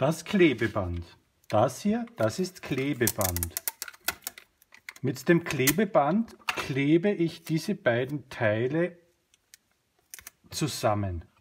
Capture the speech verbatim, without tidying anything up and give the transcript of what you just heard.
Das Klebeband. Das hier, das ist Klebeband. Mit dem Klebeband klebe ich diese beiden Teile zusammen.